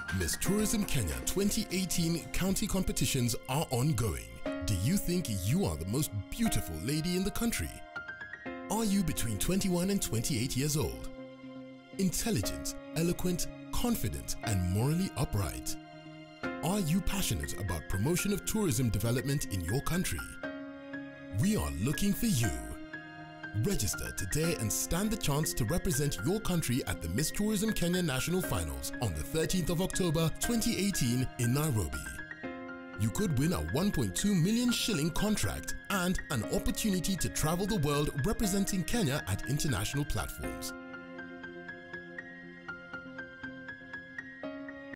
Miss Tourism Kenya 2018 county competitions are ongoing. Do you think you are the most beautiful lady in the country? Are you between 21 and 28 years old? Intelligent, eloquent, confident, and morally upright? Are you passionate about promotion of tourism development in your country? We are looking for you. Register today and stand the chance to represent your country at the Miss Tourism Kenya National Finals on the 13th of October 2018 in Nairobi. You could win a 1.2 million shilling contract and an opportunity to travel the world representing Kenya at international platforms.